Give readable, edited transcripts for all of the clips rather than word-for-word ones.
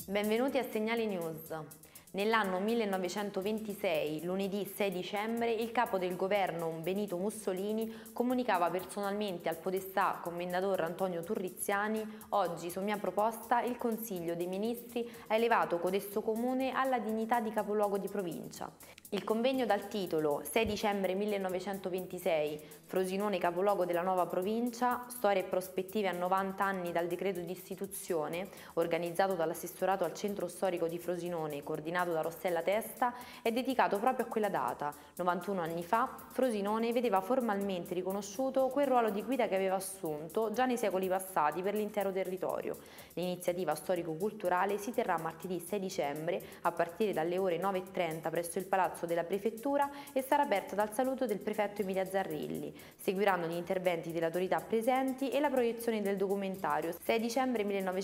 Benvenuti a Segnali News. Nell'anno 1926, lunedì 6 dicembre, il capo del governo Benito Mussolini comunicava personalmente al podestà commendator Antonio Turriziani: oggi, su mia proposta, il Consiglio dei Ministri ha elevato codesto comune alla dignità di capoluogo di provincia. Il convegno dal titolo 6 dicembre 1926, Frosinone capoluogo della nuova provincia, storie e prospettive a 90 anni dal decreto di istituzione, organizzato dall'assessorato al centro storico di Frosinone, coordinato da Rossella Testa, è dedicato proprio a quella data. 91 anni fa, Frosinone vedeva formalmente riconosciuto quel ruolo di guida che aveva assunto già nei secoli passati per l'intero territorio. L'iniziativa storico-culturale si terrà martedì 6 dicembre a partire dalle ore 9:30 presso il Palazzo della Prefettura e sarà aperta dal saluto del prefetto Emilia Zarrilli. Seguiranno gli interventi delle autorità presenti e la proiezione del documentario 6 dicembre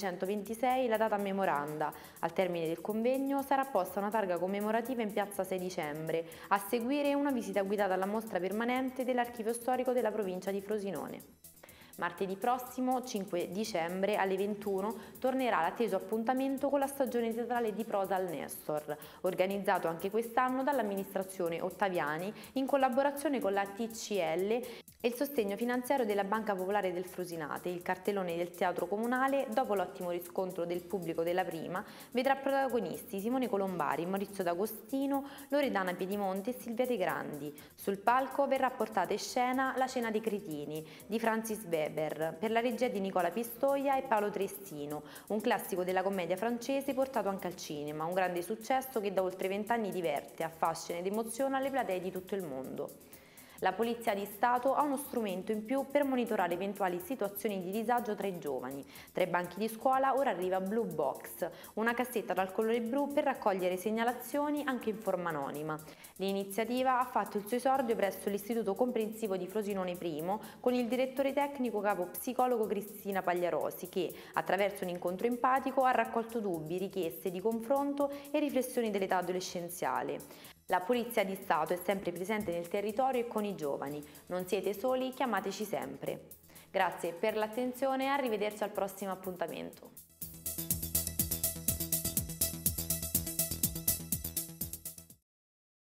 1926, la data memoranda. Al termine del convegno sarà posta una targa commemorativa in piazza 6 dicembre, a seguire una visita guidata alla mostra permanente dell'archivio storico della provincia di Frosinone. Martedì prossimo, 5 dicembre, alle 21, tornerà l'atteso appuntamento con la stagione teatrale di prosa al Nestor, organizzato anche quest'anno dall'amministrazione Ottaviani in collaborazione con la TCL e il sostegno finanziario della Banca Popolare del Frosinate. Il cartellone del Teatro Comunale, dopo l'ottimo riscontro del pubblico della prima, vedrà protagonisti Simone Colombari, Maurizio D'Agostino, Loredana Piedimonte e Silvia De Grandi. Sul palco verrà portata in scena La cena dei cretini di Francis Weber, per la regia di Nicola Pistoia e Paolo Trestino, un classico della commedia francese portato anche al cinema, un grande successo che da oltre 20 anni diverte, affascina ed emoziona le platee di tutto il mondo. La Polizia di Stato ha uno strumento in più per monitorare eventuali situazioni di disagio tra i giovani. Tra i banchi di scuola ora arriva Blue Box, una cassetta dal colore blu per raccogliere segnalazioni anche in forma anonima. L'iniziativa ha fatto il suo esordio presso l'Istituto Comprensivo di Frosinone I con il direttore tecnico capo psicologo Cristina Pagliarosi che, attraverso un incontro empatico, ha raccolto dubbi, richieste di confronto e riflessioni dell'età adolescenziale. La Polizia di Stato è sempre presente nel territorio e con i giovani. Non siete soli, chiamateci sempre. Grazie per l'attenzione e arrivederci al prossimo appuntamento.